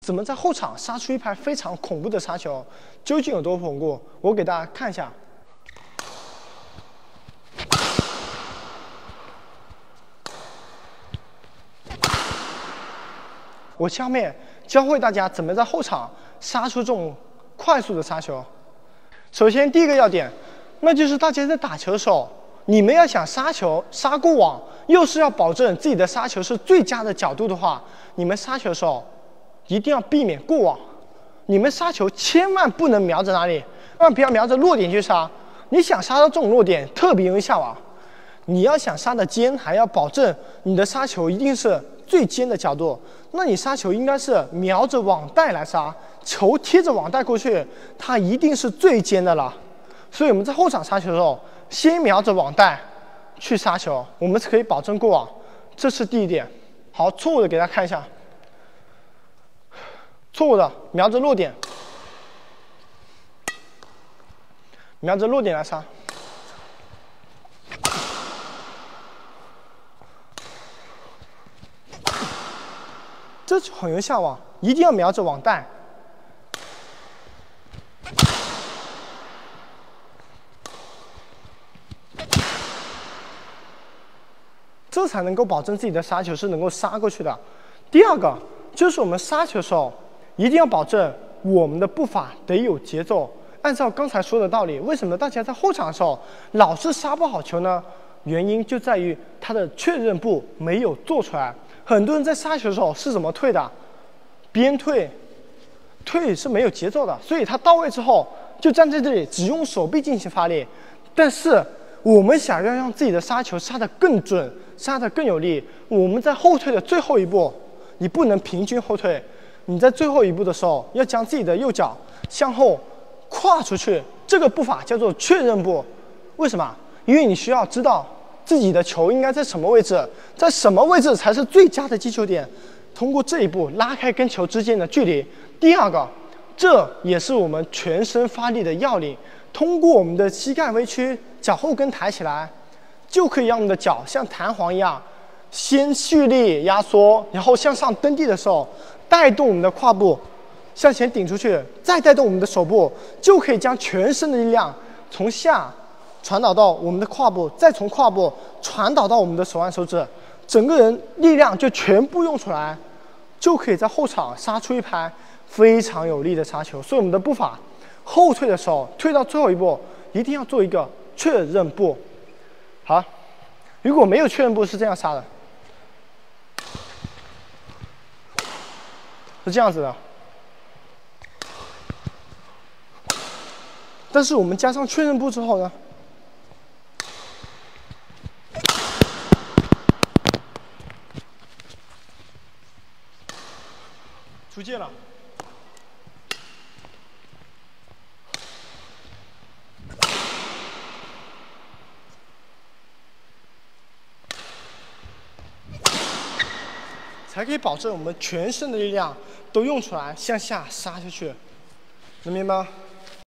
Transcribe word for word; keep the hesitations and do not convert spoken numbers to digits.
怎么在后场杀出一拍非常恐怖的杀球？究竟有多恐怖？我给大家看一下。我下面教会大家怎么在后场杀出这种快速的杀球。首先，第一个要点，那就是大家在打球的时候，你们要想杀球杀过网，又是要保证自己的杀球是最佳的角度的话，你们杀球的时候一定要避免过网。你们杀球千万不能瞄着哪里，万万不要瞄着落点去杀。你想杀到这种落点，特别容易下网。你要想杀的尖，还要保证你的杀球一定是最尖的角度。那你杀球应该是瞄着网带来杀，球贴着网带过去，它一定是最尖的了。所以我们在后场杀球的时候，先瞄着网带去杀球，我们是可以保证过网。这是第一点。好，错误的给大家看一下。错误的，瞄着落点，瞄着落点来杀。这就很容易下网，一定要瞄着网带。这才能够保证自己的杀球是能够杀过去的。第二个就是我们杀球的时候，一定要保证我们的步伐得有节奏。按照刚才说的道理，为什么大家在后场的时候老是杀不好球呢？原因就在于他的确认步没有做出来。很多人在杀球的时候是怎么退的？边退，退是没有节奏的，所以他到位之后就站在这里，只用手臂进行发力。但是我们想要让自己的杀球杀得更准，杀得更有力，我们在后退的最后一步，你不能平均后退。你在最后一步的时候，要将自己的右脚向后跨出去，这个步伐叫做确认步。为什么？因为你需要知道自己的球应该在什么位置，在什么位置才是最佳的击球点。通过这一步拉开跟球之间的距离。第二个，这也是我们全身发力的要领。通过我们的膝盖微屈，脚后跟抬起来，就可以让我们的脚像弹簧一样，先蓄力压缩，然后向上蹬地的时候，带动我们的胯部向前顶出去，再带动我们的手部，就可以将全身的力量从下传导到我们的胯部，再从胯部传导到我们的手腕手指，整个人力量就全部用出来，就可以在后场杀出一拍非常有力的杀球。所以我们的步伐后退的时候，退到最后一步一定要做一个确认步。好，如果没有确认步是这样杀的，是这样子的。但是我们加上确认步之后呢，出界了。才可以保证我们全身的力量都用出来，向下杀下去，能明白吗？